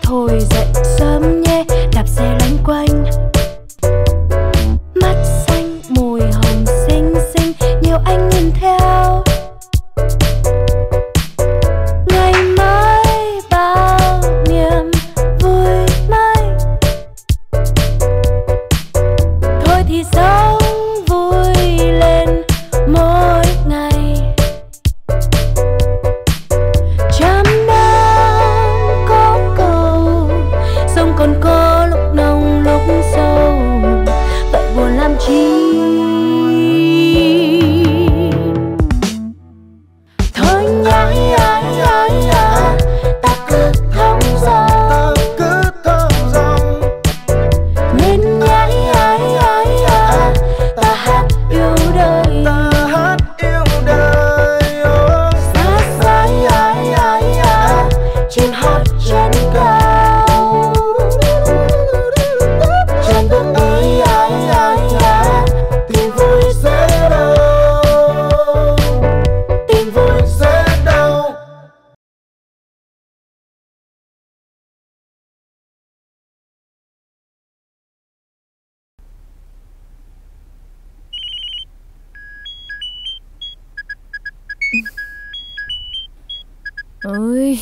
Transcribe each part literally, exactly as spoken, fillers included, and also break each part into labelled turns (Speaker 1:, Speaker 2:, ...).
Speaker 1: Thôi dậy sớm nhé, đạp xe loanh quanh. Mắt xanh môi hồng xinh xinh, nhiều anh nhìn theo. Ngày mai bao niềm vui may. Thôi thì sống vui lên mỗi ngày. Trăm năm có cầu, sông còn có lúc nông lúc sâu. Vậy buồn làm chi? Thôi nhá nhá nhá nhá, ta cứ thong dong,
Speaker 2: cứ thong dong.
Speaker 1: nên nhá nhá nhá nhá, ta hát yêu đời,
Speaker 2: Ta hát yêu đời. Oh.
Speaker 1: xa xa nhá nhá nhá, chim hót trên cao. Chân bước đi nhá nhá nhá,
Speaker 2: Tình vui sẽ đâu,
Speaker 1: tình vui
Speaker 2: sẽ đâu.
Speaker 1: ơi.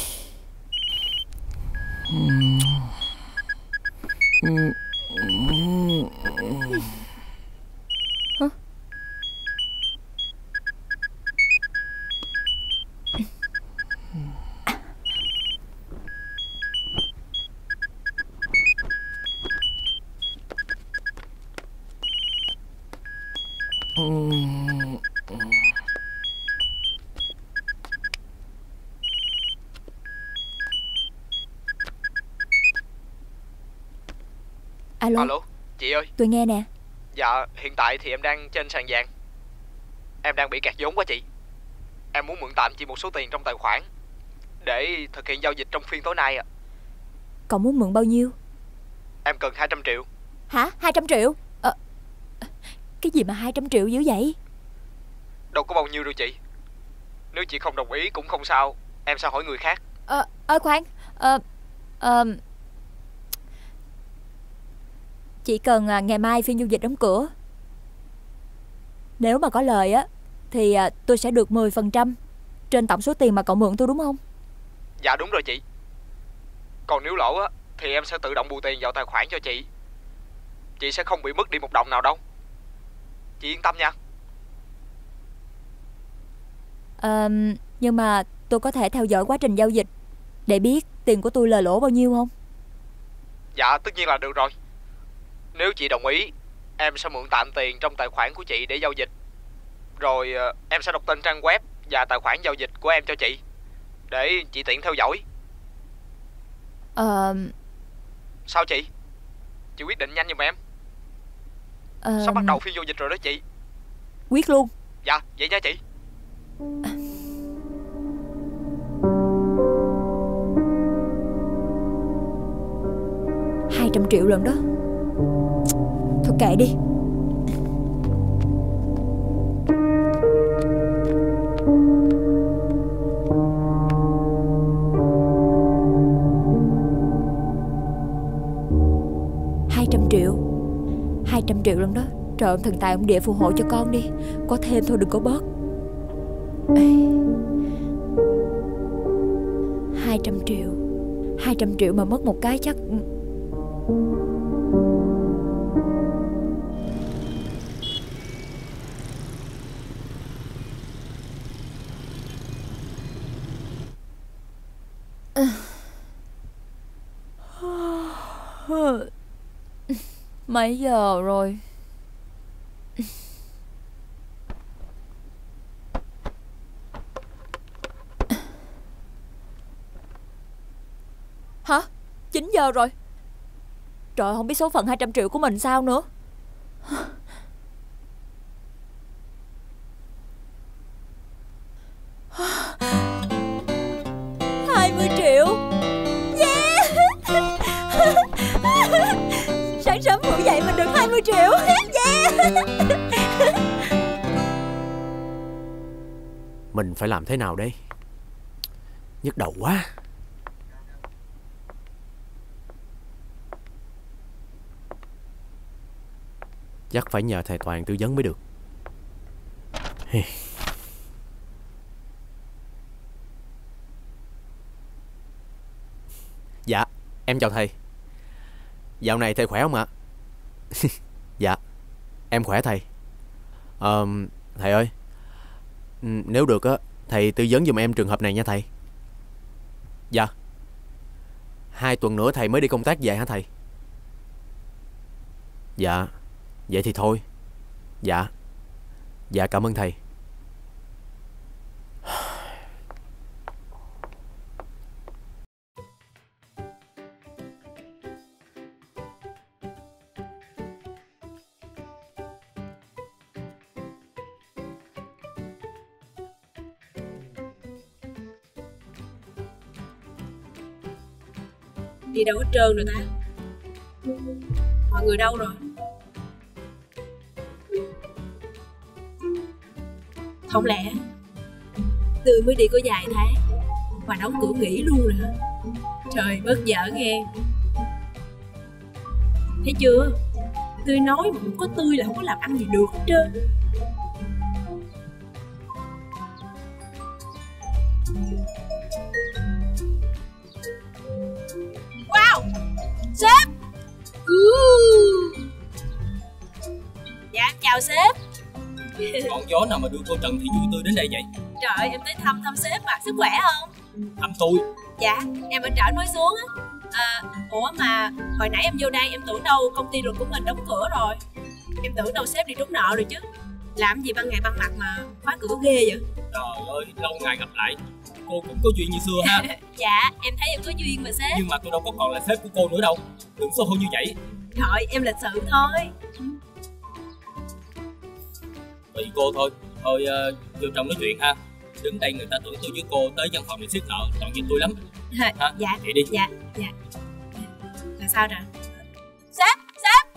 Speaker 1: Hả? Alo,
Speaker 3: Alo, chị ơi.
Speaker 1: tôi nghe nè.
Speaker 3: Dạ, hiện tại thì em đang trên sàn vàng. Em đang bị kẹt vốn quá chị. Em muốn mượn tạm chị một số tiền trong tài khoản để thực hiện giao dịch trong phiên tối nay ạ.
Speaker 1: Cậu muốn mượn bao nhiêu?
Speaker 3: Em cần hai trăm triệu.
Speaker 1: Hả? Hai trăm triệu? Ờ, cái gì mà hai trăm triệu dữ vậy?
Speaker 3: Đâu có bao nhiêu đâu chị. Nếu chị không đồng ý cũng không sao, em sẽ hỏi người khác.
Speaker 1: Ờ, ơi khoan. Ờ, ờ, chỉ cần à, ngày mai phiên giao dịch đóng cửa. Nếu mà có lời á thì à, tôi sẽ được mười phần trăm trên tổng số tiền mà cậu mượn tôi, đúng không?
Speaker 3: Dạ đúng rồi chị. Còn nếu lỗ á thì em sẽ tự động bù tiền vào tài khoản cho chị. Chị sẽ không bị mất đi một đồng nào đâu. Chị yên tâm nha.
Speaker 1: Ờ, nhưng mà tôi có thể theo dõi quá trình giao dịch để biết tiền của tôi lời lỗ bao nhiêu không?
Speaker 3: Dạ tất nhiên là được rồi. Nếu chị đồng ý, em sẽ mượn tạm tiền trong tài khoản của chị để giao dịch. Rồi ờ, em sẽ đọc tên trang web và tài khoản giao dịch của em cho chị, để chị tiện theo dõi.
Speaker 1: Ờ,
Speaker 3: Sao chị? Chị quyết định nhanh giùm em.
Speaker 1: ờ,
Speaker 3: Sắp bắt đầu phiên giao dịch rồi đó chị.
Speaker 1: quyết luôn.
Speaker 3: Dạ, vậy nha chị.
Speaker 1: Hai trăm triệu lần đó. Thôi kệ đi. Hai trăm triệu. Hai trăm triệu lần đó. Trời ơi, thần tài ông địa phù hộ cho con đi. Có thêm thôi, đừng có bớt. Hai trăm triệu. Hai trăm triệu mà mất một cái chắc. Mấy giờ rồi? Hả? chín giờ rồi. Trời, không biết số phận hai trăm triệu của mình sao nữa. Hai mươi triệu. Yeah. Sáng sớm ngủ dậy mình được hai mươi triệu. Yeah.
Speaker 4: Mình phải làm thế nào đây? Nhức đầu quá. Chắc phải nhờ thầy Toàn tư vấn mới được. Dạ, em chào thầy. Dạo này thầy khỏe không ạ? Dạ, em khỏe thầy. Ờ, thầy ơi, nếu được á, thầy tư vấn giùm em trường hợp này nha thầy. Dạ. Hai tuần nữa thầy mới đi công tác về hả thầy? Dạ, vậy thì thôi. Dạ. Dạ cảm ơn thầy.
Speaker 5: Đi đâu hết trơn rồi ta? Mọi người đâu rồi? Không lẽ Tươi mới đi có vài tháng mà đóng cửa nghỉ luôn rồi hả? Trời bất dở nghe. Thấy chưa? Tươi nói mà không có Tươi là không có làm ăn gì được hết trơn. Wow! Sếp! Uh. Dạ chào sếp.
Speaker 6: Con gió nào mà đưa cô Trần Thị Vui Tươi đến đây vậy?
Speaker 5: Trời, em tới thăm thăm sếp mà, sức khỏe không?
Speaker 6: Thăm tôi?
Speaker 5: Dạ, em ở trển mới xuống á. À, ủa mà hồi nãy em vô đây em tưởng đâu công ty rồi của mình đóng cửa rồi. Em tưởng đâu sếp đi trốn nợ rồi chứ. Làm gì ban ngày ban mặt mà khóa cửa ghê vậy?
Speaker 6: Trời ơi, lâu ngày gặp lại. Cô cũng có duyên như xưa ha.
Speaker 5: Dạ, em thấy em có duyên mà sếp.
Speaker 6: Nhưng mà tôi đâu có còn là sếp của cô nữa đâu. Đừng xô hôn như vậy.
Speaker 5: Trời, em lịch sự thôi.
Speaker 6: Tùy cô thôi. Thôi uh, vô trong nói chuyện ha. Đứng đây người ta tưởng tôi với cô tới văn phòng để siết nợ, toàn nhiên tôi lắm ha.
Speaker 5: Dạ,
Speaker 6: vậy đi.
Speaker 5: Dạ, dạ. Là sao rồi? Sếp, sếp.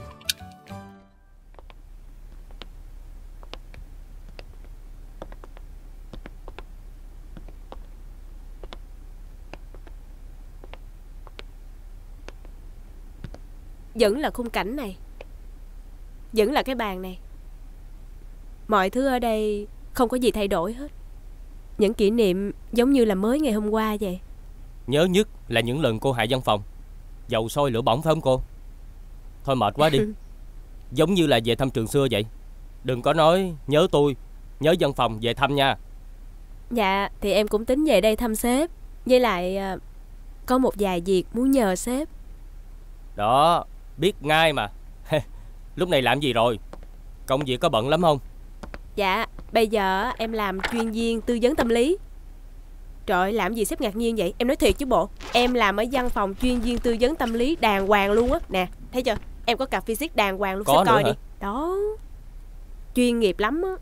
Speaker 1: Vẫn là khung cảnh này, vẫn là cái bàn này. Mọi thứ ở đây không có gì thay đổi hết. Những kỷ niệm giống như là mới ngày hôm qua vậy.
Speaker 7: Nhớ nhất là những lần cô hại văn phòng, dầu sôi lửa bỏng phải không cô? Thôi mệt quá đi. Giống như là về thăm trường xưa vậy. Đừng có nói nhớ tôi, nhớ văn phòng về thăm nha.
Speaker 1: Dạ thì em cũng tính về đây thăm sếp. Với lại có một vài việc muốn nhờ sếp.
Speaker 7: Đó, biết ngay mà. Lúc này làm gì rồi? Công việc có bận lắm không?
Speaker 1: Dạ, bây giờ em làm chuyên viên tư vấn tâm lý. Trời, làm gì sếp ngạc nhiên vậy? Em nói thiệt chứ bộ. Em làm ở văn phòng chuyên viên tư vấn tâm lý đàng hoàng luôn á. Nè, thấy chưa? Em có cặp physics đàng hoàng luôn.
Speaker 7: Có
Speaker 1: sếp coi
Speaker 7: hả?
Speaker 1: đi. Đó, chuyên nghiệp lắm á.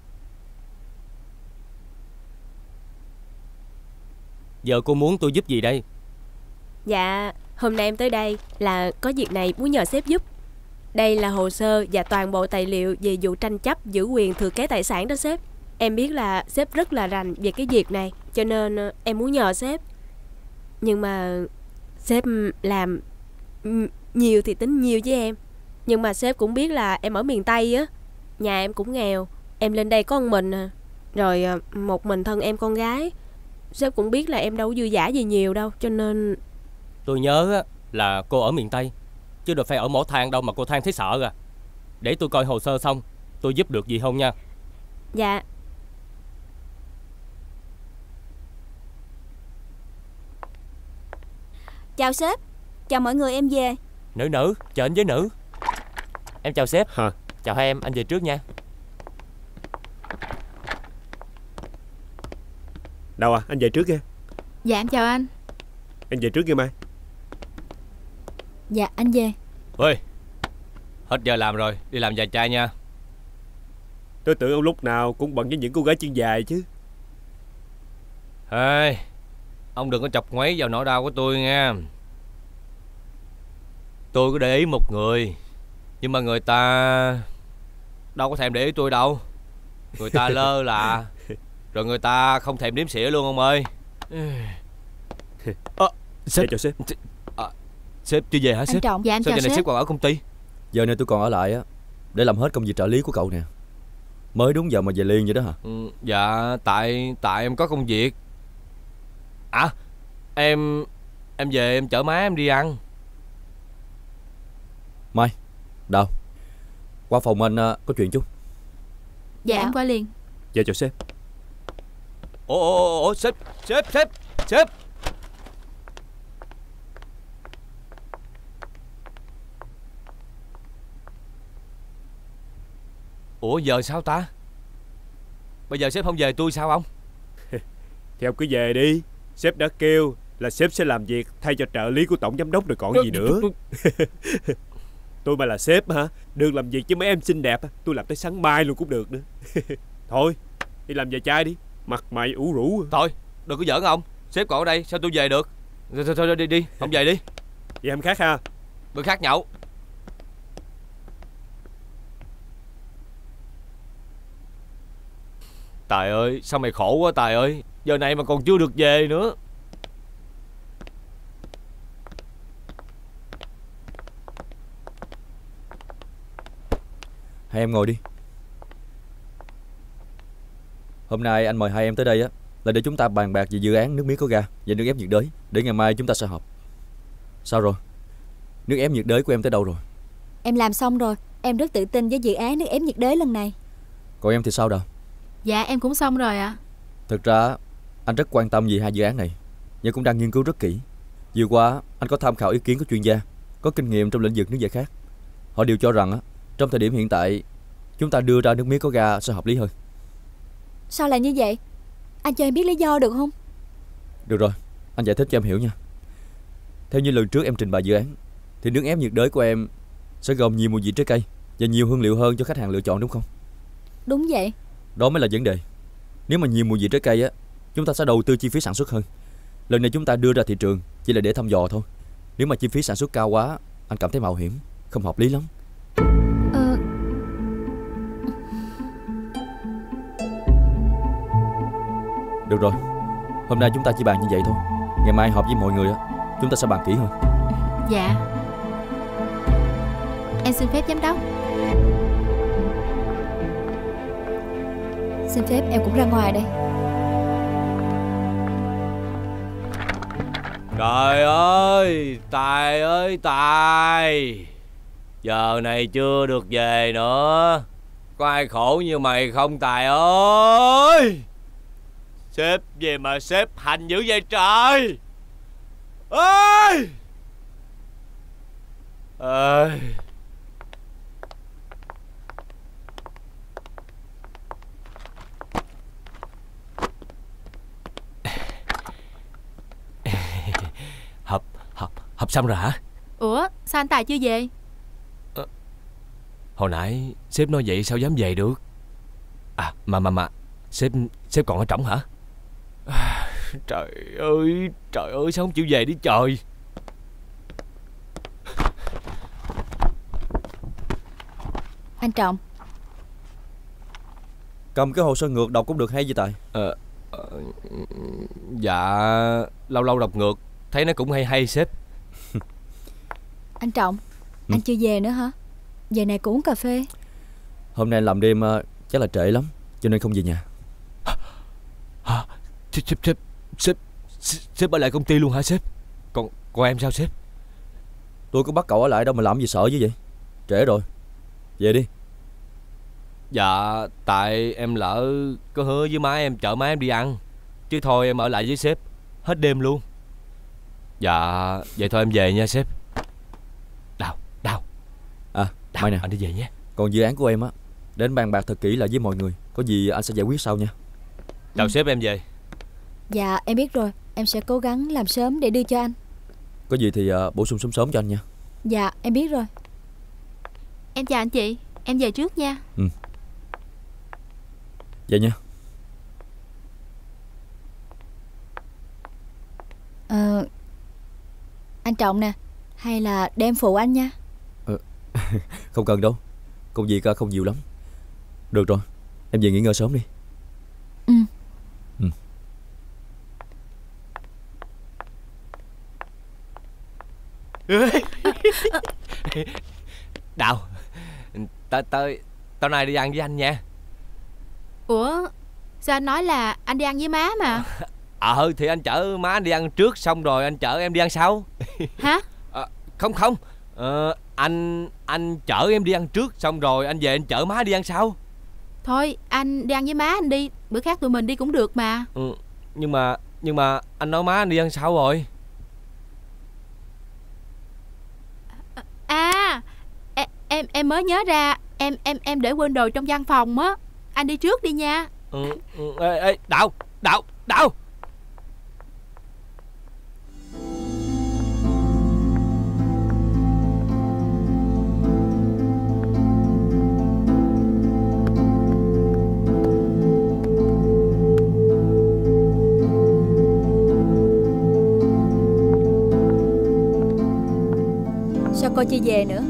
Speaker 7: Giờ cô muốn tôi giúp gì đây?
Speaker 1: Dạ, hôm nay em tới đây là có việc này muốn nhờ sếp giúp. Đây là hồ sơ và toàn bộ tài liệu về vụ tranh chấp giữ quyền thừa kế tài sản đó sếp. Em biết là sếp rất là rành về cái việc này, cho nên em muốn nhờ sếp. Nhưng mà sếp làm nhiều thì tính nhiều với em. Nhưng mà sếp cũng biết là em ở miền Tây á, nhà em cũng nghèo. Em lên đây có một mình à. Rồi một mình thân em con gái. Sếp cũng biết là em đâu có dư dả gì nhiều đâu, cho nên...
Speaker 7: Tôi nhớ là cô ở miền Tây, chứ đâu phải ở mỏ than đâu mà cô than thấy sợ à. Để tôi coi hồ sơ xong tôi giúp được gì không nha.
Speaker 1: Dạ.
Speaker 8: Chào sếp. Chào mọi người, em về.
Speaker 7: Nữ nữ, chờ anh với nữ.
Speaker 4: Em chào sếp. Hả? Chào hai em, anh về trước nha.
Speaker 9: Đâu à, anh về trước kìa.
Speaker 8: Dạ em chào anh.
Speaker 9: Em về trước kìa Mai.
Speaker 8: Dạ anh về.
Speaker 7: Ơi, hết giờ làm rồi, đi làm vài chai nha.
Speaker 9: Tôi tưởng ông lúc nào cũng bận với những cô gái chân dài chứ.
Speaker 7: Ê, ông đừng có chọc ngoáy vào nỗi đau của tôi nha. Tôi có để ý một người, nhưng mà người ta đâu có thèm để ý tôi đâu. Người ta lơ là, rồi người ta không thèm đếm xỉa luôn ông ơi. À, sếp,
Speaker 9: chào sếp.
Speaker 7: À, sếp chưa về hả sếp?
Speaker 8: Anh Trọng. Dạ em
Speaker 7: Sao
Speaker 8: chào
Speaker 7: giờ này
Speaker 8: sếp.
Speaker 7: sếp còn ở công ty?
Speaker 10: Giờ này tôi còn ở lại á. để làm hết công việc trợ lý của cậu nè. Mới đúng giờ mà về liền vậy đó hả?
Speaker 11: Ừ, dạ tại tại em có công việc. À em Em về em chở má em đi ăn.
Speaker 10: Mai, Đào, qua phòng anh uh, có chuyện chút.
Speaker 8: Dạ, em qua liền.
Speaker 9: Dạ chào sếp.
Speaker 11: Ủa ủa ủa sếp sếp sếp sếp. Ủa giờ sao ta? Bây giờ sếp không về tôi sao ông?
Speaker 9: Thì ông cứ về đi. Sếp đã kêu là sếp sẽ làm việc thay cho trợ lý của tổng giám đốc rồi còn gì nữa. Tôi mà là sếp hả, được làm việc với mấy em xinh đẹp, tôi làm tới sáng mai luôn cũng được nữa. Thôi đi làm về chai đi, mặt mày ủ rũ.
Speaker 11: Thôi đừng có giỡn ông, sếp còn ở đây sao tôi về được. Thôi thôi, thôi đi đi, ông về đi.
Speaker 9: Vậy em khác ha.
Speaker 11: Bữa khác nhậu. Tài ơi, sao mày khổ quá Tài ơi. Giờ này mà còn chưa được về nữa.
Speaker 10: Hai em ngồi đi. Hôm nay anh mời hai em tới đây á là để chúng ta bàn bạc về dự án nước mía có ga và nước ép nhiệt đới, để ngày mai chúng ta sẽ họp. Sao rồi? Nước ép nhiệt đới của em tới đâu rồi?
Speaker 8: Em làm xong rồi. Em rất tự tin với dự án nước ép nhiệt đới lần này.
Speaker 10: Còn em thì sao đâu?
Speaker 8: Dạ em cũng xong rồi ạ.
Speaker 10: Thực ra anh rất quan tâm về hai dự án này và cũng đang nghiên cứu rất kỹ. Vừa qua anh có tham khảo ý kiến của chuyên gia có kinh nghiệm trong lĩnh vực nước giải khát. Họ đều cho rằng á, trong thời điểm hiện tại chúng ta đưa ra nước mía có ga sẽ hợp lý hơn.
Speaker 8: Sao lại như vậy? Anh cho em biết lý do được không?
Speaker 10: Được rồi, anh giải thích cho em hiểu nha. Theo như lần trước em trình bày dự án thì nước ép nhiệt đới của em sẽ gồm nhiều mùi vị trái cây và nhiều hương liệu hơn cho khách hàng lựa chọn, đúng không?
Speaker 8: Đúng vậy.
Speaker 10: Đó mới là vấn đề. Nếu mà nhiều mùi vị trái cây á, chúng ta sẽ đầu tư chi phí sản xuất hơn. Lần này chúng ta đưa ra thị trường chỉ là để thăm dò thôi. Nếu mà chi phí sản xuất cao quá, anh cảm thấy mạo hiểm, không hợp lý lắm.
Speaker 8: Ờ...
Speaker 10: Được rồi, hôm nay chúng ta chỉ bàn như vậy thôi. Ngày mai họp với mọi người á, chúng ta sẽ bàn kỹ hơn.
Speaker 8: Dạ. Em xin phép giám đốc. Xin phép em cũng ra ngoài đây.
Speaker 11: Trời ơi, Tài ơi Tài, giờ này chưa được về nữa. Có ai khổ như mày không Tài ơi? Sếp về mà sếp hành dữ vậy trời ơi. Ơi. Họp, họp, họp xong rồi hả?
Speaker 8: Ủa, sao anh Tài chưa về?
Speaker 11: À, hồi nãy sếp nói vậy sao dám về được. À, mà mà mà Sếp, sếp còn ở trỏng hả? À, trời ơi, trời ơi sao không chịu về đi trời.
Speaker 8: Anh Trọng.
Speaker 10: Cầm cái hồ sơ ngược đọc cũng được hay gì Tài?
Speaker 11: Ờ, ờ, dạ, lâu lâu đọc ngược thấy nó cũng hay hay sếp.
Speaker 8: Anh Trọng,
Speaker 10: ừ?
Speaker 8: Anh chưa về nữa hả? Giờ này cũng uống cà phê.
Speaker 10: Hôm nay làm đêm uh, chắc là trễ lắm, cho nên không về nhà.
Speaker 11: Hả? Sếp, sếp, sếp, sếp, sếp ở lại công ty luôn hả sếp? Còn, còn em sao sếp?
Speaker 10: Tôi có bắt cậu ở lại đâu mà làm gì sợ chứ vậy. Trễ rồi, về đi.
Speaker 11: Dạ, tại em lỡ có hứa với má em chở má em đi ăn. Chứ thôi em ở lại với sếp hết đêm luôn. Dạ, vậy thôi em về nha sếp. Đào, Đào.
Speaker 10: À,
Speaker 11: Đào,
Speaker 10: Mai nè,
Speaker 11: anh đi về nhé.
Speaker 10: còn dự án của em á, đến bàn bạc thật kỹ lại với mọi người. Có gì anh sẽ giải quyết sau nha.
Speaker 11: Chào ừ. sếp, em về.
Speaker 8: Dạ, em biết rồi. Em sẽ cố gắng làm sớm để đưa cho anh.
Speaker 10: Có gì thì uh, bổ sung sớm sớm cho anh nha.
Speaker 8: Dạ, em biết rồi. Em chào anh chị. Em về trước nha.
Speaker 10: Ừ. Vậy nha.
Speaker 8: Ờ, anh Trọng nè, hay là đem phụ anh nha.
Speaker 10: Ờ, không cần đâu, công việc không nhiều lắm. Được rồi, em về nghỉ ngơi sớm đi.
Speaker 8: Ừ.
Speaker 10: Ừ.
Speaker 11: Đào, Tới tới tối nay đi ăn với anh nha.
Speaker 5: Ủa, sao anh nói là anh đi ăn với má mà?
Speaker 11: Ờ thì anh chở má anh đi ăn trước, xong rồi anh chở em đi ăn sau.
Speaker 5: Hả?
Speaker 11: À, không không ờ, Anh anh chở em đi ăn trước, xong rồi anh về anh chở má đi ăn sau.
Speaker 5: Thôi anh đi ăn với má anh đi, bữa khác tụi mình đi cũng được mà.
Speaker 11: Ừ, nhưng mà nhưng mà anh nói má anh đi ăn sau rồi.
Speaker 5: À em em, em mới nhớ ra, em em em để quên đồ trong văn phòng á. Anh đi trước đi nha.
Speaker 11: Ừ, ừ, ê, ê, Đào Đào Đào.
Speaker 8: Sao cô chưa về nữa?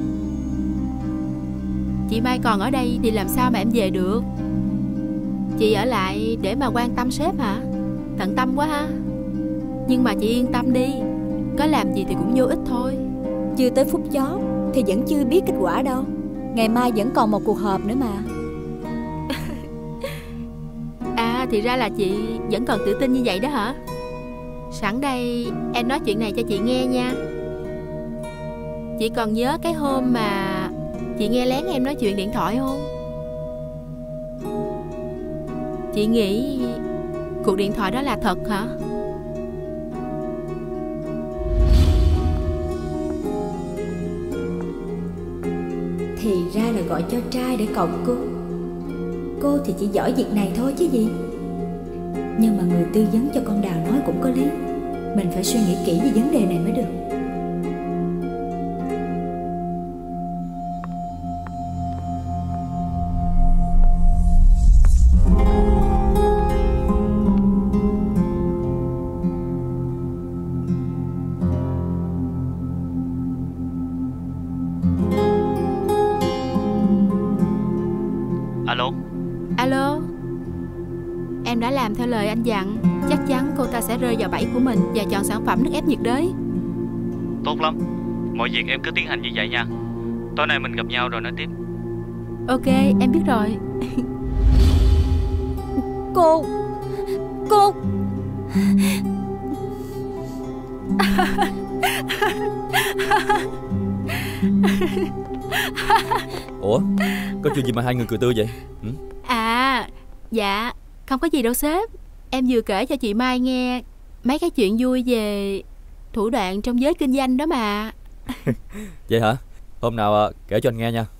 Speaker 5: Chị Mai còn ở đây thì làm sao mà em về được? Chị ở lại để mà quan tâm sếp hả? Tận tâm quá ha. Nhưng mà chị yên tâm đi, có làm gì thì cũng vô ích thôi.
Speaker 8: Chưa tới phút chót thì vẫn chưa biết kết quả đâu. Ngày mai vẫn còn một cuộc họp nữa mà.
Speaker 5: À thì ra là chị vẫn còn tự tin như vậy đó hả? Sẵn đây em nói chuyện này cho chị nghe nha. Chị còn nhớ cái hôm mà chị nghe lén em nói chuyện điện thoại không? Chị nghĩ cuộc điện thoại đó là thật hả?
Speaker 8: Thì ra là gọi cho trai để cọc cô. Cô thì chỉ giỏi việc này thôi chứ gì. Nhưng mà người tư vấn cho con Đào nói cũng có lý. Mình phải suy nghĩ kỹ về vấn đề này mới được.
Speaker 3: Alo.
Speaker 5: Alo. Em đã làm theo lời anh dặn. Chắc chắn cô ta sẽ rơi vào bẫy của mình và chọn sản phẩm nước ép nhiệt đới.
Speaker 3: Tốt lắm. Mọi việc em cứ tiến hành như vậy nha. Tối nay mình gặp nhau rồi nói tiếp.
Speaker 5: Ok, em biết rồi.
Speaker 8: Cô Cô
Speaker 10: Ủa, có chuyện gì mà hai người cười tươi vậy? Ừ?
Speaker 5: À, dạ, không có gì đâu sếp. Em vừa kể cho chị Mai nghe mấy cái chuyện vui về thủ đoạn trong giới kinh doanh đó mà.
Speaker 10: Vậy hả? Hôm nào kể cho anh nghe nha.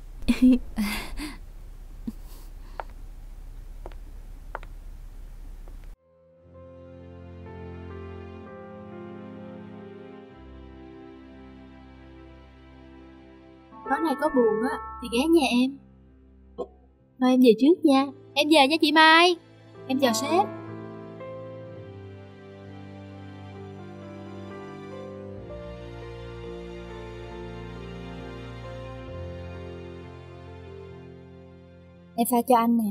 Speaker 5: Tối nay có buồn á thì ghé nhà em. Thôi em về trước nha. Em về nha chị Mai. Em chào sếp.
Speaker 8: Em pha cho anh nè.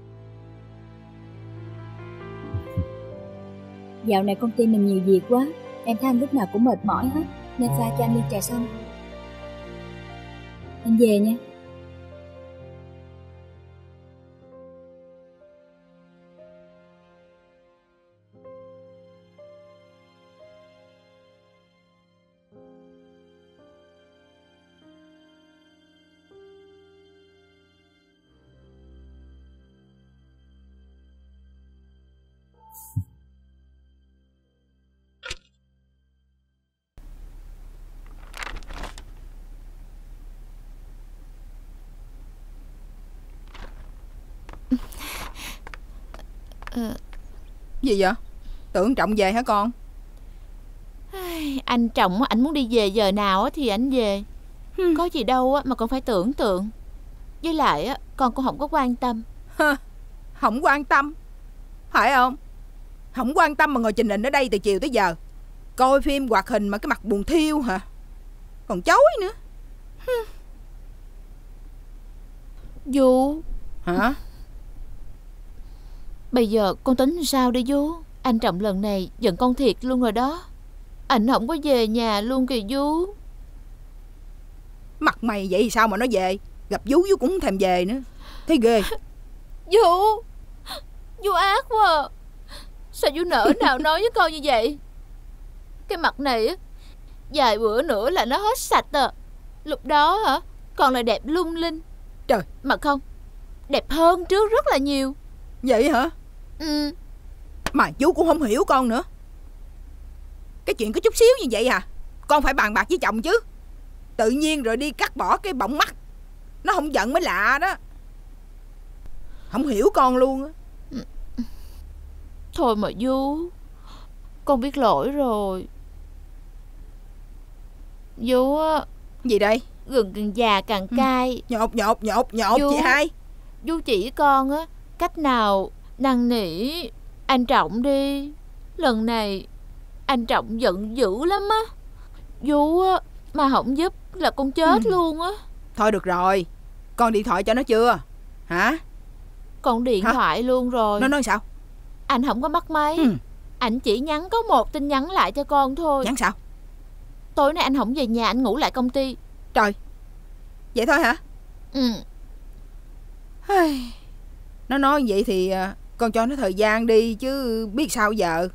Speaker 8: Dạo này công ty mình nhiều việc quá, em thấy anh lúc nào cũng mệt mỏi hết, nên pha cho anh ly trà xanh. Anh về nha.
Speaker 12: Ờ... Gì vậy? Tưởng Trọng về hả con?
Speaker 13: Anh Trọng anh muốn đi về giờ nào thì anh về. hmm. Có gì đâu mà con phải tưởng tượng. Với lại con cũng không có quan tâm.
Speaker 12: Không quan tâm phải không? Không quan tâm mà ngồi trình hình ở đây từ chiều tới giờ, coi phim hoạt hình mà cái mặt buồn thiêu hả? Còn chối nữa.
Speaker 13: Du
Speaker 12: hả?
Speaker 13: Bây giờ con tính sao đi Du? Anh Trọng lần này giận con thiệt luôn rồi đó. Anh không có về nhà luôn kìa Du.
Speaker 12: Mặt mày vậy thì sao mà nó về? Gặp Vú Vú cũng không thèm về nữa. Thấy ghê.
Speaker 13: Vú Vú ác quá à. Sao Vú nỡ nào nói với con như vậy? Cái mặt này á, vài bữa nữa là nó hết sạch à. Lúc đó hả, còn là đẹp lung linh.
Speaker 12: Trời.
Speaker 13: Mà không, đẹp hơn trước rất là nhiều.
Speaker 12: Vậy hả?
Speaker 13: Ừ.
Speaker 12: Mà Vú cũng không hiểu con nữa. Cái chuyện có chút xíu như vậy à, con phải bàn bạc với chồng chứ. Tự nhiên rồi đi cắt bỏ cái bọng mắt. Nó không giận mới lạ đó. Không hiểu con luôn á.
Speaker 13: Thôi mà Vú, con biết lỗi rồi. Vú á.
Speaker 12: Gì đây?
Speaker 13: Gừng càng già càng cay.
Speaker 12: ừ. Nhột nhột nhột nhột
Speaker 13: Vú,
Speaker 12: chị hai.
Speaker 13: Vú chỉ con á cách nào năn nỉ anh Trọng đi. Lần này anh Trọng giận dữ lắm á. Vú á mà không giúp là con chết ừ. luôn á.
Speaker 12: Thôi được rồi, con điện thoại cho nó chưa? Hả?
Speaker 13: Con điện Hả? thoại luôn rồi.
Speaker 12: Nó nói sao?
Speaker 13: Anh không có bắt máy. ừ. Anh chỉ nhắn có một tin nhắn lại cho con thôi.
Speaker 12: Nhắn sao?
Speaker 13: Tối nay anh không về nhà, anh ngủ lại công ty.
Speaker 12: Trời, vậy thôi hả?
Speaker 13: Ừ.
Speaker 12: Nó nói vậy thì con cho nó thời gian đi chứ biết sao giờ.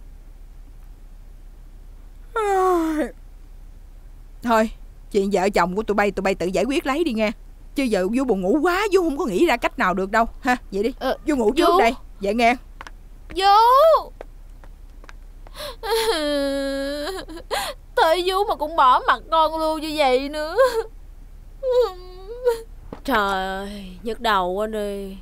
Speaker 12: Thôi, chuyện vợ chồng của tụi bay tụi bay tự giải quyết lấy đi nghe. Chứ giờ Vú buồn ngủ quá, Vú không có nghĩ ra cách nào được đâu ha. Vậy đi, ờ, Vú ngủ trước Vú. Đây, vậy nghe.
Speaker 13: Vú tới Vú mà cũng bỏ mặt con luôn như vậy nữa.
Speaker 1: Trời ơi, nhức đầu quá đi.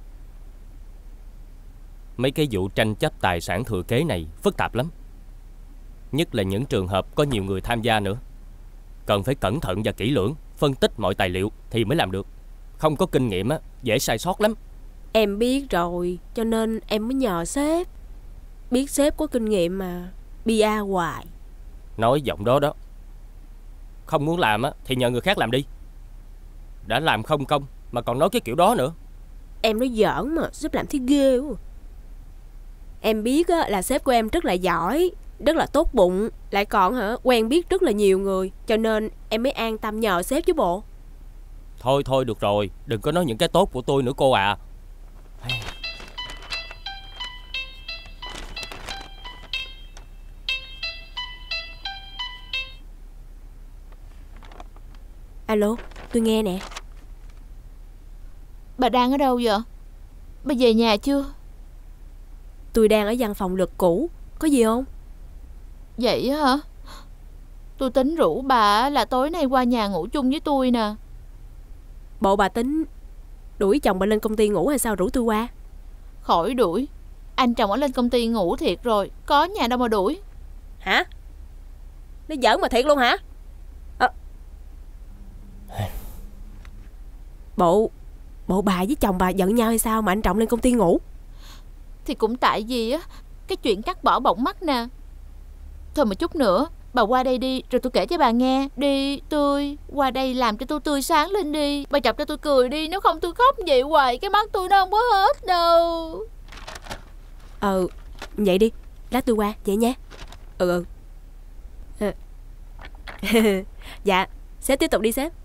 Speaker 7: Mấy cái vụ tranh chấp tài sản thừa kế này phức tạp lắm. Nhất là những trường hợp có nhiều người tham gia nữa. Cần phải cẩn thận và kỹ lưỡng, phân tích mọi tài liệu thì mới làm được. Không có kinh nghiệm á, dễ sai sót lắm.
Speaker 1: Em biết rồi, cho nên em mới nhờ sếp. Biết sếp có kinh nghiệm mà, bia hoài.
Speaker 7: Nói giọng đó đó. Không muốn làm á thì nhờ người khác làm đi. Đã làm không công mà còn nói cái kiểu đó nữa.
Speaker 1: Em nói giỡn mà, sếp làm thấy ghê quá. Em biết á, là sếp của em rất là giỏi, rất là tốt bụng, lại còn hả quen biết rất là nhiều người, cho nên em mới an tâm nhờ sếp chứ bộ.
Speaker 7: Thôi thôi được rồi, đừng có nói những cái tốt của tôi nữa cô à.
Speaker 1: Alo, tôi nghe nè.
Speaker 13: Bà đang ở đâu vậy? Bà về nhà chưa?
Speaker 1: Tôi đang ở văn phòng Luật cũ. Có gì không?
Speaker 13: Vậy hả? Tôi tính rủ bà là tối nay qua nhà ngủ chung với tôi nè.
Speaker 1: Bộ bà tính đuổi chồng bà lên công ty ngủ hay sao rủ tôi qua?
Speaker 13: Khỏi đuổi. Anh chồng ở lên công ty ngủ thiệt rồi, có nhà đâu mà đuổi.
Speaker 1: Hả? Nó giỡn mà thiệt luôn hả? À... Bộ Bộ bà với chồng bà giận nhau hay sao mà anh Trọng lên công ty ngủ?
Speaker 13: Thì cũng tại vì á cái chuyện cắt bỏ bọng mắt nè. Thôi một chút nữa bà qua đây đi, rồi tôi kể cho bà nghe. Đi tôi qua đây làm cho tôi tươi sáng lên đi. Bà chọc cho tôi cười đi, nếu không tôi khóc vậy hoài cái mắt tôi nó không có hết đâu.
Speaker 1: Ờ vậy đi, lát tôi qua vậy nha. Ừ ừ Dạ, sếp tiếp tục đi sếp.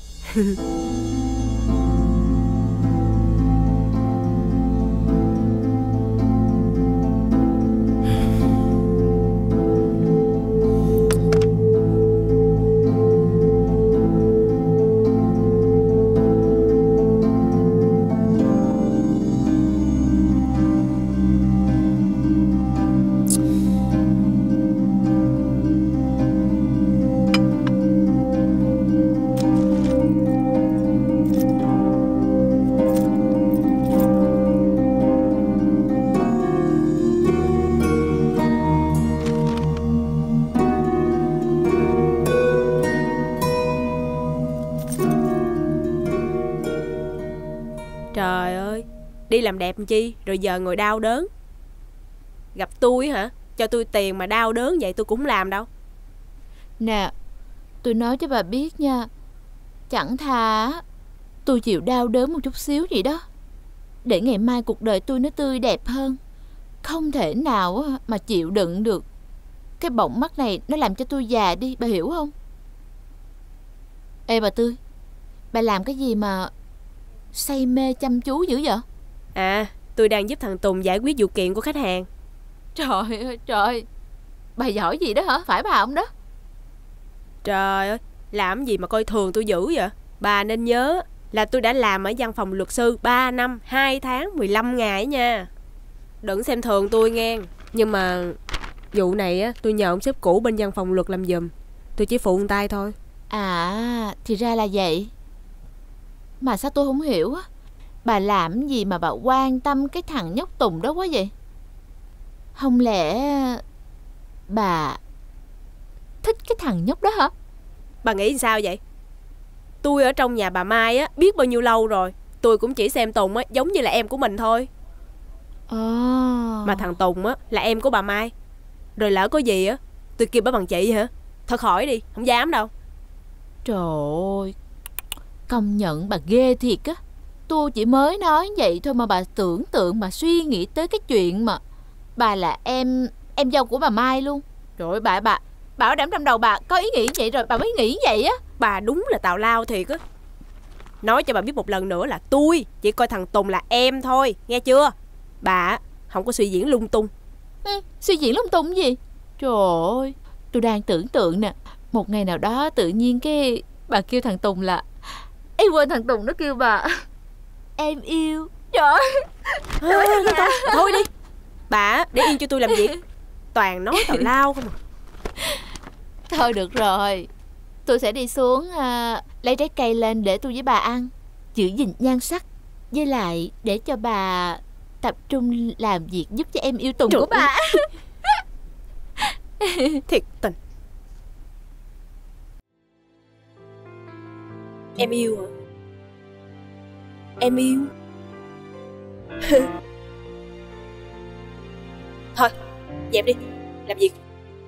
Speaker 1: Trời ơi, đi làm đẹp chi rồi giờ ngồi đau đớn. Gặp tôi hả? Cho tôi tiền mà đau đớn vậy tôi cũng không làm đâu.
Speaker 13: Nè, tôi nói cho bà biết nha, chẳng thà tôi chịu đau đớn một chút xíu vậy đó, để ngày mai cuộc đời tôi nó tươi đẹp hơn. Không thể nào mà chịu đựng được cái bọng mắt này, nó làm cho tôi già đi, bà hiểu không? Ê bà Tươi, Bà làm cái gì mà say mê chăm chú dữ vậy?
Speaker 1: À, tôi đang giúp thằng Tùng giải quyết vụ kiện của khách hàng.
Speaker 13: Trời ơi trời, bà giỏi gì đó hả? Phải bà không đó?
Speaker 1: Trời ơi, làm gì mà coi thường tôi dữ vậy? Bà nên nhớ là tôi đã làm ở văn phòng luật sư ba năm, hai tháng, mười lăm ngày nha. Đừng xem thường tôi nghe. Nhưng mà vụ này á, tôi nhờ ông sếp cũ bên văn phòng luật làm giùm. Tôi chỉ phụ một tay thôi.
Speaker 13: À, thì ra là vậy. Mà sao tôi không hiểu á, bà làm gì mà bà quan tâm cái thằng nhóc Tùng đó quá vậy? Không lẽ bà thích cái thằng nhóc đó hả?
Speaker 1: Bà nghĩ sao vậy? Tôi ở trong nhà bà Mai á, biết bao nhiêu lâu rồi. Tôi cũng chỉ xem Tùng á, giống như là em của mình thôi.
Speaker 13: À.
Speaker 1: Mà thằng Tùng á, là em của bà Mai. Rồi lỡ có gì á, tôi kêu bà bằng chị hả? Thôi khỏi đi, không dám đâu.
Speaker 13: Trời ơi, công nhận bà ghê thiệt á. Tôi chỉ mới nói vậy thôi mà bà tưởng tượng, bà suy nghĩ tới cái chuyện mà bà là em em dâu của bà Mai luôn. Rồi bà bà bảo đảm trong đầu bà có ý nghĩ vậy rồi bà mới nghĩ vậy á.
Speaker 1: Bà đúng là tào lao thiệt á. Nói cho bà biết một lần nữa là tôi chỉ coi thằng Tùng là em thôi, nghe chưa? Bà không có suy diễn lung tung.
Speaker 13: Ừ, suy diễn lung tung gì? Trời ơi, tôi đang tưởng tượng nè, một ngày nào đó tự nhiên cái bà kêu thằng Tùng là em quên, thằng Tùng nó kêu bà em yêu. Trời ơi.
Speaker 1: À, thôi, thôi, thôi đi. Bà để yên cho tôi làm việc. Toàn nói tào lao không à.
Speaker 13: Thôi được rồi, tôi sẽ đi xuống à, lấy trái cây lên để tôi với bà ăn, giữ gìn nhan sắc, với lại để cho bà tập trung làm việc giúp cho em yêu Tùng của bà.
Speaker 1: Thiệt tình. Em yêu hả? Em yêu. Thôi, dẹp đi, làm việc.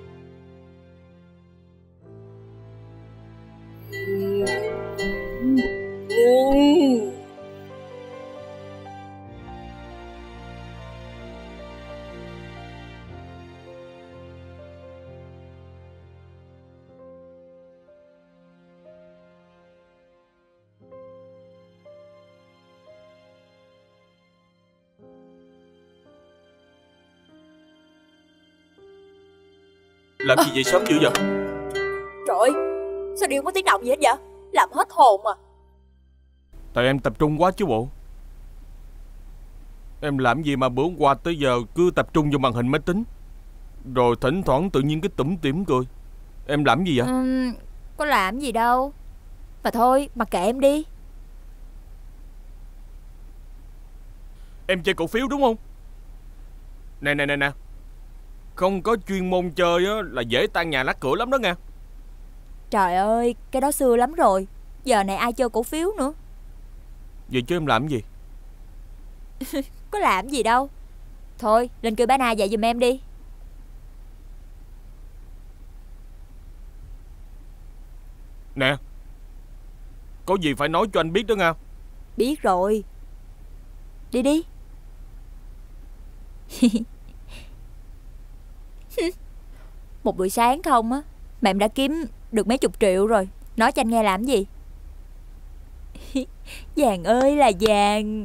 Speaker 14: Làm gì vậy sớm dữ vậy?
Speaker 15: Trời ơi, sao điêu có tiếng động gì hết vậy? Làm hết hồn à.
Speaker 14: Tại em tập trung quá chứ bộ. Em làm gì mà bữa hôm qua tới giờ cứ tập trung vào màn hình máy tính, rồi thỉnh thoảng tự nhiên cái tủm tỉm cười. Em làm gì vậy?
Speaker 15: Ừ, có làm gì đâu. Mà thôi, mặc kệ em đi.
Speaker 14: Em chơi cổ phiếu đúng không? Nè nè nè nè, không có chuyên môn chơi á là dễ tan nhà nát cửa lắm đó nha.
Speaker 15: Trời ơi, cái đó xưa lắm rồi. Giờ này ai chơi cổ phiếu nữa.
Speaker 14: Vậy chứ em làm cái gì?
Speaker 15: Có làm gì đâu. Thôi, lên kêu bà Na dạy giùm em đi.
Speaker 14: Nè, có gì phải nói cho anh biết đó nha.
Speaker 15: Biết rồi. Đi đi. Một buổi sáng không á mà em đã kiếm được mấy chục triệu rồi. Nói cho anh nghe làm gì. Vàng ơi là vàng.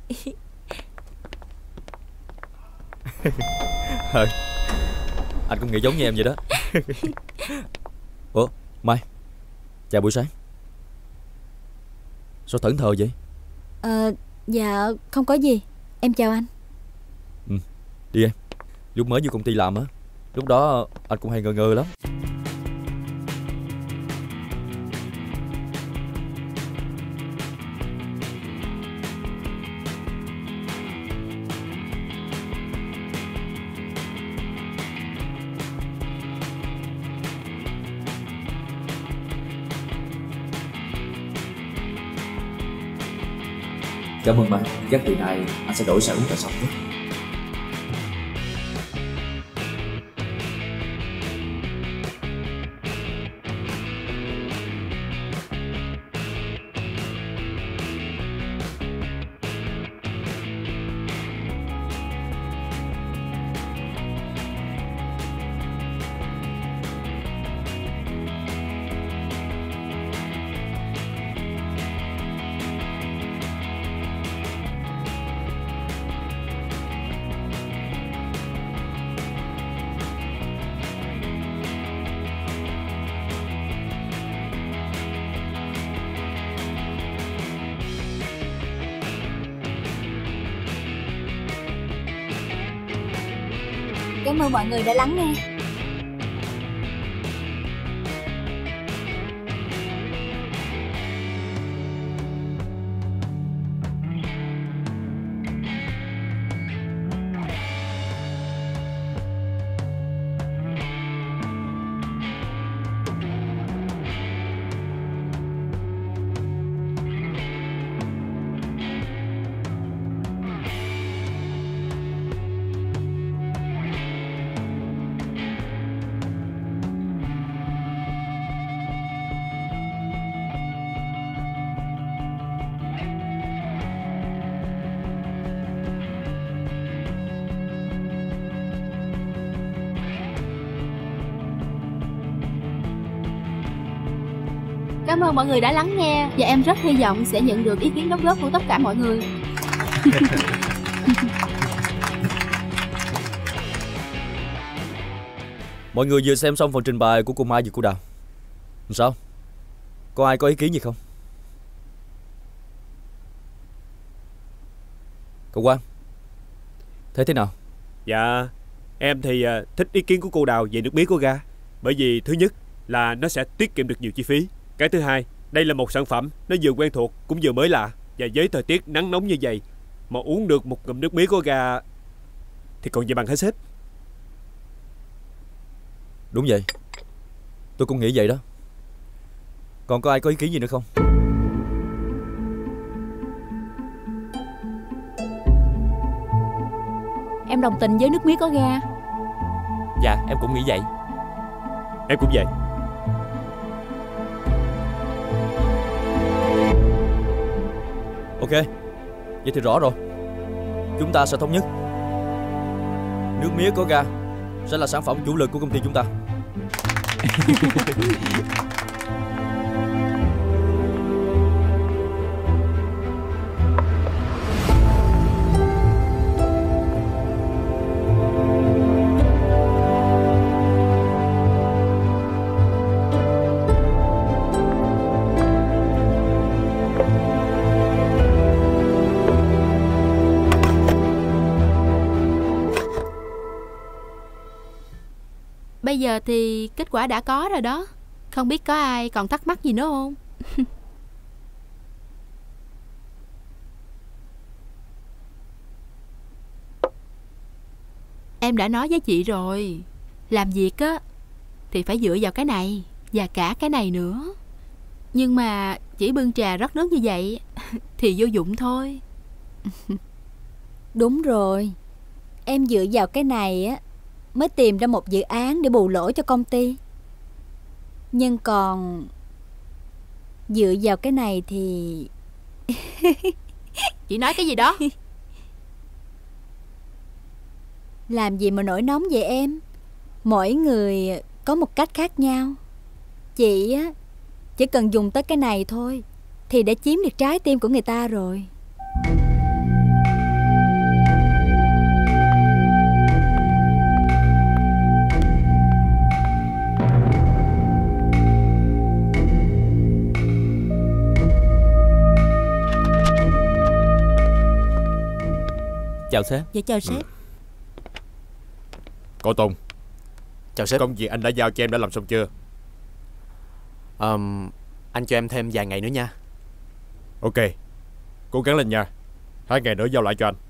Speaker 10: Ờ, anh cũng nghĩ giống như em vậy đó. Ủa Mai, chào buổi sáng. Sao thẫn thờ vậy?
Speaker 8: Ờ, dạ không có gì. Em chào anh.
Speaker 10: Ừ, đi em. Lúc mới vô công ty làm á, lúc đó anh cũng hay ngơ ngơ lắm.
Speaker 16: Cảm ơn bạn. Chắc từ nay anh sẽ đổi sở uống trà sọc nhé.
Speaker 15: Cảm ơn mọi người đã lắng nghe.
Speaker 17: Cảm ơn mọi người đã lắng nghe và em rất hy vọng sẽ nhận được ý kiến đóng góp của tất cả mọi người.
Speaker 10: Mọi người vừa xem xong phần trình bày của cô Mai và cô Đào. Sao? Có ai có ý kiến gì không? Cậu Quang, thấy thế nào?
Speaker 9: Dạ, em thì uh, thích ý kiến của cô Đào về nước mía có ga. Bởi vì thứ nhất là nó sẽ tiết kiệm được nhiều chi phí. Cái thứ hai, đây là một sản phẩm nó vừa quen thuộc cũng vừa mới lạ. Và với thời tiết nắng nóng như vậy mà uống được một ngụm nước mía có ga thì còn gì bằng hết sếp.
Speaker 10: Đúng vậy, tôi cũng nghĩ vậy đó. Còn có ai có ý kiến gì nữa không?
Speaker 17: Em đồng tình với nước mía có ga.
Speaker 7: Dạ em cũng nghĩ vậy.
Speaker 9: Em cũng vậy.
Speaker 10: Ok, vậy thì rõ rồi. Chúng ta sẽ thống nhất nước mía có ga sẽ là sản phẩm chủ lực của công ty chúng ta.
Speaker 17: Bây giờ thì kết quả đã có rồi đó. Không biết có ai còn thắc mắc gì nữa không? Em đã nói với chị rồi, làm việc á thì phải dựa vào cái này và cả cái này nữa. Nhưng mà chỉ bưng trà rót nước như vậy thì vô dụng thôi.
Speaker 8: Đúng rồi, em dựa vào cái này á mới tìm ra một dự án để bù lỗ cho công ty. Nhưng còn dựa vào cái này thì...
Speaker 17: Chị nói cái gì đó?
Speaker 8: Làm gì mà nổi nóng vậy em? Mỗi người có một cách khác nhau. Chị á chỉ cần dùng tới cái này thôi thì đã chiếm được trái tim của người ta rồi.
Speaker 7: Chào sếp.
Speaker 17: Dạ chào sếp.
Speaker 14: Cậu Tùng.
Speaker 4: Chào sếp.
Speaker 14: Công việc anh đã giao cho em đã làm xong chưa?
Speaker 4: um, Anh cho em thêm vài ngày nữa nha.
Speaker 14: Ok, cố gắng lên nha. Hai ngày nữa giao lại cho anh.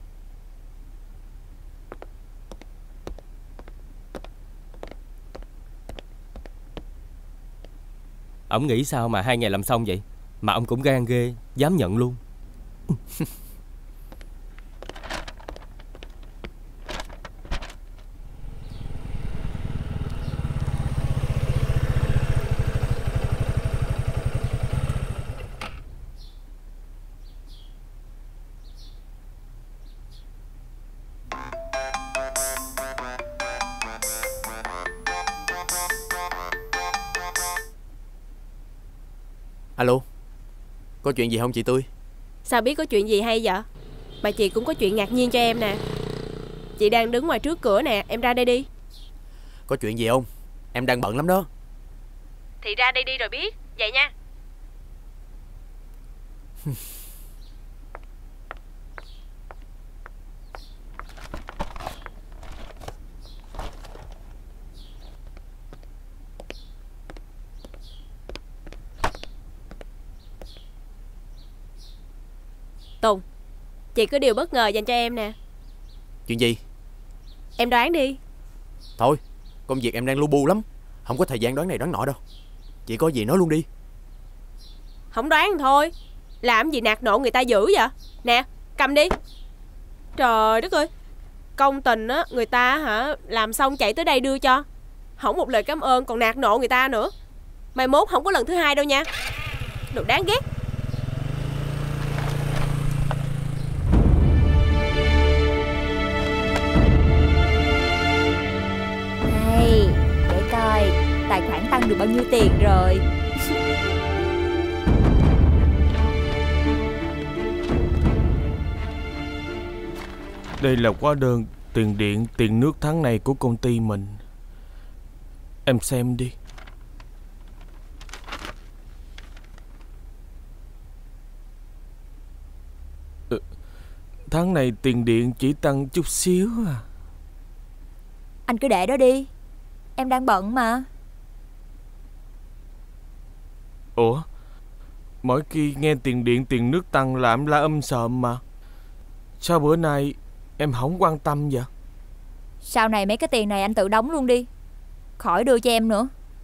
Speaker 7: Ông nghĩ sao mà hai ngày làm xong vậy? Mà ông cũng gan ghê, dám nhận luôn.
Speaker 4: Alo, có chuyện gì không chị Tươi?
Speaker 1: Sao biết có chuyện gì hay vậy? Mà chị cũng có chuyện ngạc nhiên cho em nè. Chị đang đứng ngoài trước cửa nè, em ra đây đi.
Speaker 4: Có chuyện gì không? Em đang bận lắm đó.
Speaker 1: Thì ra đây đi rồi biết. Vậy nha. Tùng, chị có điều bất ngờ dành cho em nè.
Speaker 4: Chuyện gì?
Speaker 1: Em đoán đi.
Speaker 4: Thôi, công việc em đang lu bu lắm, không có thời gian đoán này đoán nọ đâu. Chị có gì nói luôn đi.
Speaker 1: Không đoán thôi. Làm gì nạt nộ người ta dữ vậy? Nè, cầm đi. Trời đất ơi, công tình á, người ta hả làm xong chạy tới đây đưa cho, không một lời cảm ơn còn nạt nộ người ta nữa. Mai mốt không có lần thứ hai đâu nha. Đồ đáng ghét.
Speaker 15: Này, để coi tài khoản tăng được bao nhiêu tiền rồi.
Speaker 14: Đây là hóa đơn tiền điện, tiền nước tháng này của công ty mình. Em xem đi. Ừ, tháng này tiền điện chỉ tăng chút xíu à.
Speaker 15: Anh cứ để đó đi, em đang bận mà.
Speaker 14: Ủa, mỗi khi nghe tiền điện tiền nước tăng là em la âm sợm mà. Sao bữa nay em không quan tâm vậy?
Speaker 15: Sau này mấy cái tiền này anh tự đóng luôn đi, khỏi đưa cho em nữa.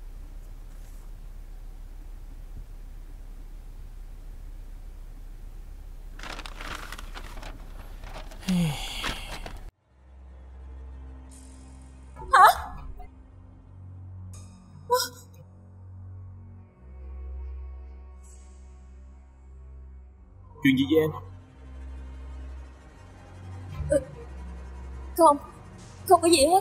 Speaker 13: Hả?
Speaker 6: Chuyện gì với em?
Speaker 13: Ừ, không, không có gì hết.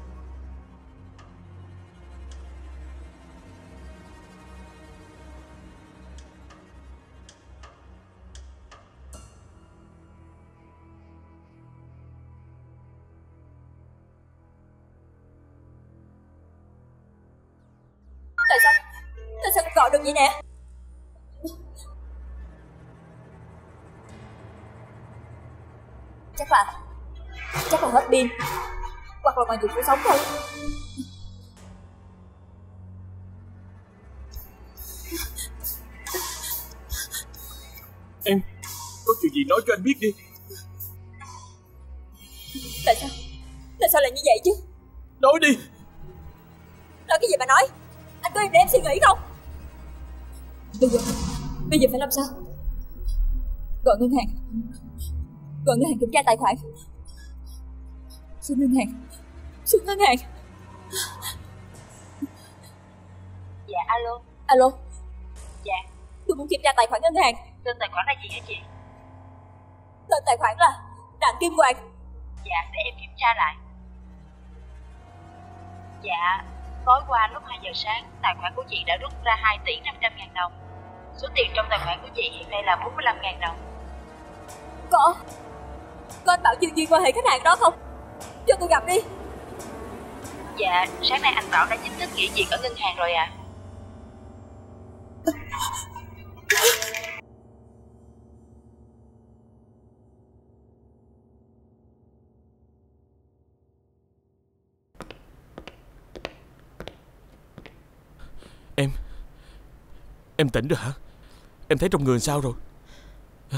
Speaker 13: Tại sao? Tại sao gọi được vậy nè? Chắc là Chắc là hết pin, hoặc là còn dùng cuộc sống thôi.
Speaker 6: Em, có chuyện gì nói cho anh biết đi.
Speaker 13: Tại sao? Tại sao lại như vậy chứ?
Speaker 6: Nói đi.
Speaker 13: Nói cái gì mà nói? Anh có em để em suy nghĩ không? Bây giờ Bây giờ phải làm sao? Gọi ngân hàng Gọi ngân hàng kiểm tra tài khoản. Xuống ngân hàng Xuống ngân hàng
Speaker 5: Dạ alo.
Speaker 13: Alo.
Speaker 5: Dạ.
Speaker 13: Tôi muốn kiểm tra tài khoản ngân hàng.
Speaker 5: Tên tài khoản là gì hả chị?
Speaker 13: Tên tài khoản là Đặng Kim Hoàng.
Speaker 5: Dạ để em kiểm tra lại. Dạ, tối qua lúc hai giờ sáng, tài khoản của chị đã rút ra hai tỷ năm trăm ngàn đồng. Số tiền trong tài khoản của chị hiện nay là bốn mươi lăm ngàn đồng.
Speaker 13: Có Có anh Bảo chuyên viên quan hệ khách hàng đó không? Cho tôi gặp đi.
Speaker 5: Dạ, sáng nay anh Bảo đã chính thức nghỉ việc ở ngân hàng rồi ạ. À.
Speaker 14: Em Em tỉnh rồi hả? Em thấy trong người sao rồi? Hả?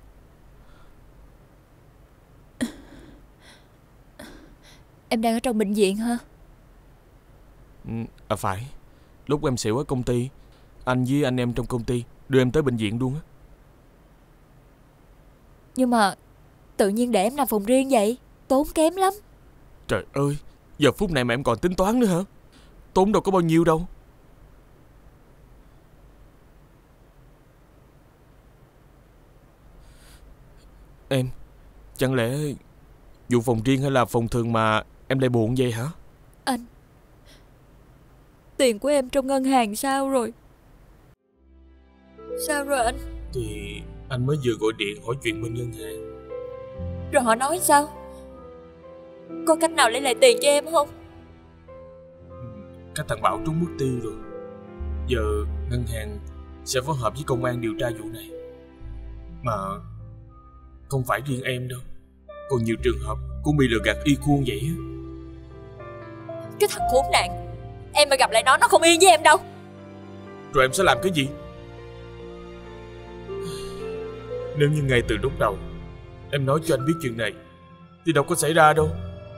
Speaker 15: Em đang ở trong bệnh viện hả?
Speaker 14: À phải. Lúc em xỉu ở công ty, anh với anh em trong công ty đưa em tới bệnh viện luôn á.
Speaker 15: Nhưng mà tự nhiên để em nằm phòng riêng vậy, tốn kém lắm.
Speaker 14: Trời ơi, giờ phút này mà em còn tính toán nữa hả? Tốn đâu có bao nhiêu đâu. Em, chẳng lẽ vụ phòng riêng hay là phòng thường mà em lại buồn vậy hả?
Speaker 15: Anh, tiền của em trong ngân hàng sao rồi? Sao rồi anh?
Speaker 14: Thì anh mới vừa gọi điện hỏi chuyện bên ngân hàng.
Speaker 15: Rồi họ nói sao? Có cách nào lấy lại tiền cho em không?
Speaker 14: Các thằng Bảo trúng mất tiêu rồi. Giờ ngân hàng sẽ phối hợp với công an điều tra vụ này. Mà không phải riêng em đâu, còn nhiều trường hợp cũng bị lừa gạt y khuôn vậy á.
Speaker 15: Cái thằng khốn nạn, em mà gặp lại nó, nó không yên với em đâu.
Speaker 14: Rồi em sẽ làm cái gì? Nếu như ngay từ lúc đầu em nói cho anh biết chuyện này thì đâu có xảy ra đâu.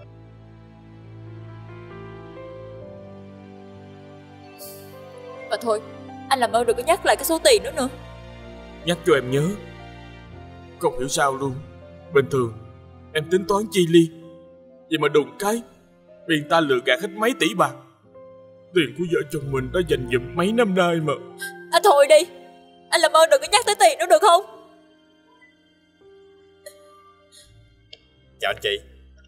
Speaker 15: Mà thôi, anh làm ơn đừng có nhắc lại cái số tiền đó nữa.
Speaker 14: Nhắc cho em nhớ. Không hiểu sao luôn, bình thường em tính toán chi ly, vậy mà đùng cái bị người ta lừa gạt hết mấy tỷ bạc. Tiền của vợ chồng mình đã dành dụm mấy năm nay mà.
Speaker 15: Anh thôi đi, anh làm ơn đừng có nhắc tới tiền nữa được không?
Speaker 18: Chào anh chị.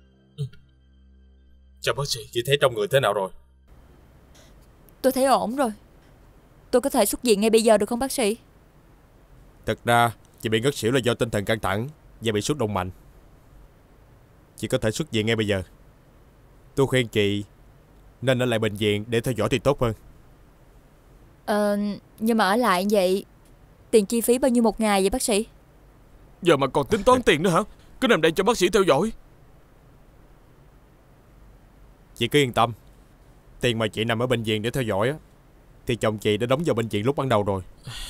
Speaker 14: Chào bác sĩ.
Speaker 18: Chị thấy trong người thế nào rồi?
Speaker 15: Tôi thấy ổn rồi. Tôi có thể xuất viện ngay bây giờ được không bác sĩ?
Speaker 18: Thật ra chị bị ngất xỉu là do tinh thần căng thẳng và bị sút động mạnh. Chị có thể xuất viện ngay bây giờ. Tôi khuyên chị nên ở lại bệnh viện để theo dõi thì tốt hơn.
Speaker 15: Ờ, nhưng mà ở lại vậy tiền chi phí bao nhiêu một ngày vậy bác sĩ?
Speaker 14: Giờ mà còn tính toán tiền nữa hả? Cứ nằm đây cho bác sĩ theo dõi.
Speaker 18: Chị cứ yên tâm. Tiền mà chị nằm ở bệnh viện để theo dõi á thì chồng chị đã đóng vào bệnh viện lúc ban đầu rồi.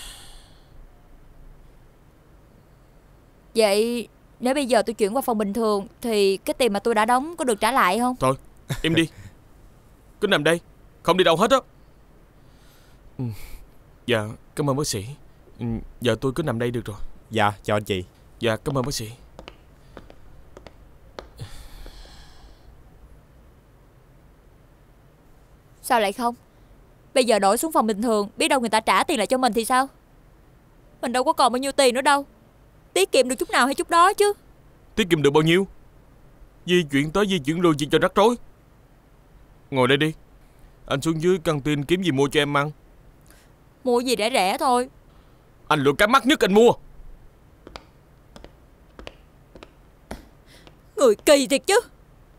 Speaker 15: Vậy nếu bây giờ tôi chuyển qua phòng bình thường thì cái tiền mà tôi đã đóng có được trả lại không?
Speaker 14: Thôi im đi. Cứ nằm đây, không đi đâu hết á. Ừ. Dạ cảm ơn bác sĩ. Ừ, giờ tôi cứ nằm đây được rồi.
Speaker 18: Dạ chào anh chị.
Speaker 14: Dạ cảm ơn bác sĩ.
Speaker 15: Sao lại không? Bây giờ đổi xuống phòng bình thường, biết đâu người ta trả tiền lại cho mình thì sao? Mình đâu có còn bao nhiêu tiền nữa đâu. Tiết kiệm được chút nào hay chút đó chứ.
Speaker 14: Tiết kiệm được bao nhiêu? Di chuyển tới di chuyển lui chỉ cho rắc rối. Ngồi đây đi. Anh xuống dưới căng tin kiếm gì mua cho em ăn.
Speaker 15: Mua gì rẻ rẻ thôi.
Speaker 14: Anh lựa cái mắc nhất anh mua.
Speaker 15: Người kỳ thiệt chứ.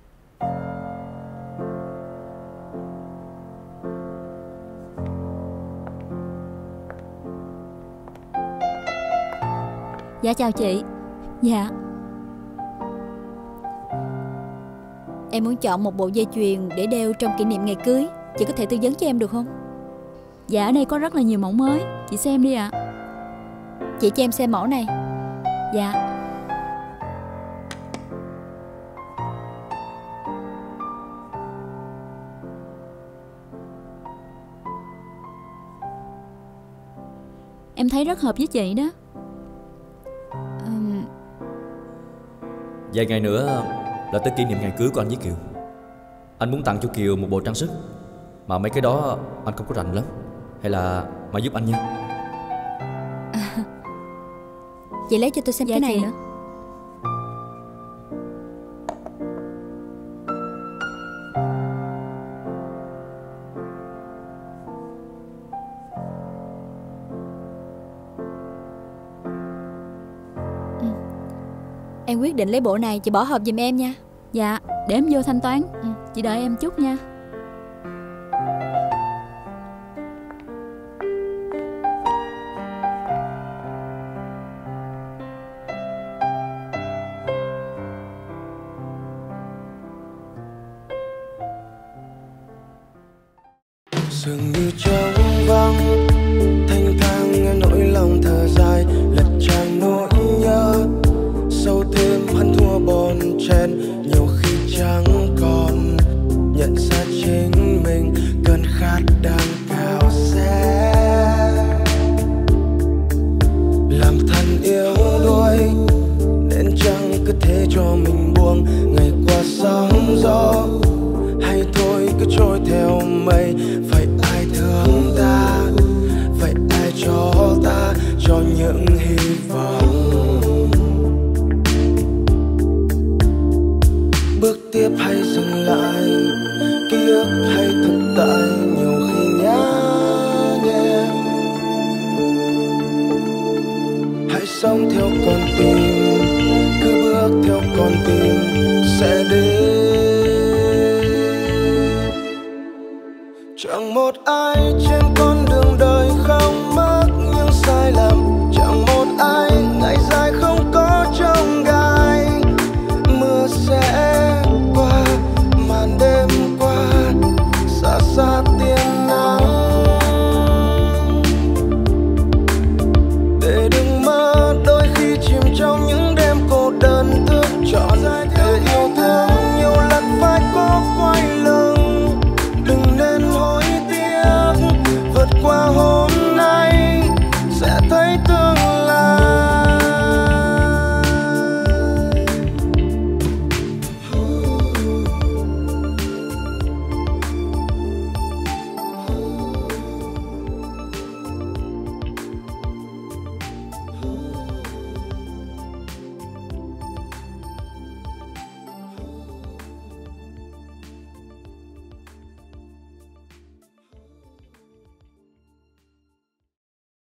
Speaker 8: Dạ chào chị. Dạ. Em muốn chọn một bộ dây chuyền để đeo trong kỷ niệm ngày cưới. Chị có thể tư vấn cho em được không? Dạ ở đây có rất là nhiều mẫu mới. Chị xem đi ạ. Chị cho em xem mẫu này. Dạ. Em thấy rất hợp với chị đó. Ừm,
Speaker 10: Vài ngày nữa là tới kỷ niệm ngày cưới của anh với Kiều. Anh muốn tặng cho Kiều một bộ trang sức, mà mấy cái đó anh không có rành lắm. Hay là mà giúp anh nha.
Speaker 8: à, Chị lấy cho tôi xem
Speaker 15: Dạ
Speaker 8: cái này
Speaker 15: chị.
Speaker 8: nữa. Em quyết định lấy bộ này, chị bỏ hộp giùm em nha.
Speaker 17: Dạ, để em vô thanh toán. ừ, Chị đợi em chút nha.
Speaker 2: Dường như trong vắng thanh thang nỗi lòng thở dài, lật tràn nỗi nhớ sâu thêm hơn thua bon chen. Nhiều khi chẳng còn nhận ra chính mình, cơn khát đang cao xe làm thân yếu đuối, nên chẳng cứ thế cho mình buông ngày qua sóng gió. Hay thôi cứ trôi theo mây, phải ai thương ta, vậy ai cho ta cho những hy vọng. Bước tiếp hay dừng lại, ký ức hay thực tại, nhiều khi nhá nhem. Hãy sống theo con tim, cứ bước theo con tim sẽ đến. Chẳng một ai